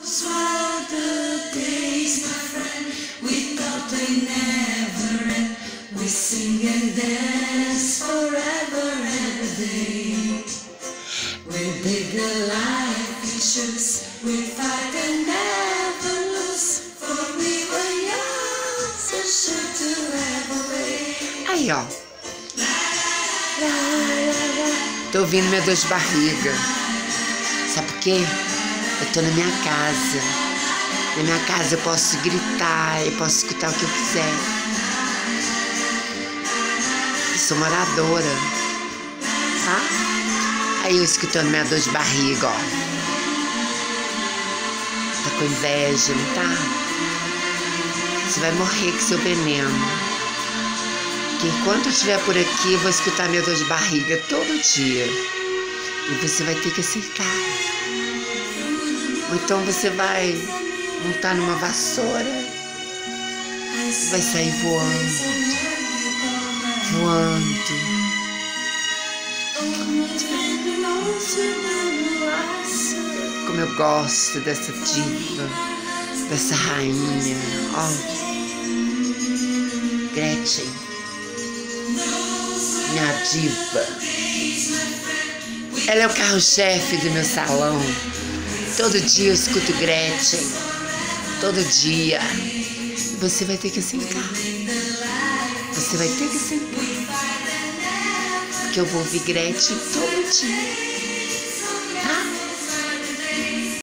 Swallow the days, my friend, we thought they never end. We sing and dance forever and a day. We dig the life issues, we fight and never lose. For we were young, so sure to have a way. Aí, ó. Tô ouvindo minha dor de barriga. Sabe por quê? Eu tô na minha casa. Na minha casa eu posso gritar, eu posso escutar o que eu quiser. Eu sou moradora, tá? Aí eu escutando minha dor de barriga, ó. Tá com inveja, não tá? Você vai morrer com seu veneno. Porque enquanto eu estiver por aqui, eu vou escutar minha dor de barriga todo dia. E você vai ter que aceitar. Ou então você vai montar numa vassoura, vai sair voando, voando. Como eu gosto dessa diva, dessa rainha, ó, Gretchen, minha diva. Ela é o carro-chefe do meu salão. Todo dia eu escuto Gretchen. Todo dia. E você vai ter que aceitar. Você vai ter que aceitar. Porque eu vou ouvir Gretchen todo dia.